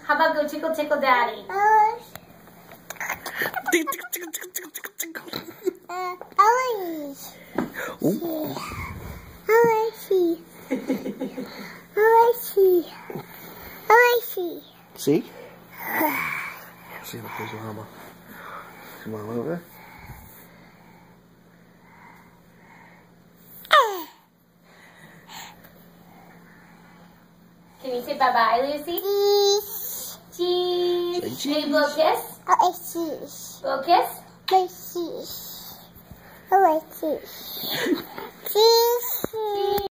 How about go tickle, tickle, daddy? See? See if there's mama. Come on over. Can you say bye-bye, Lucy? Cheese. Say cheese. Can you blow a kiss? Cheese. Blow a kiss? Cheese. Cheese.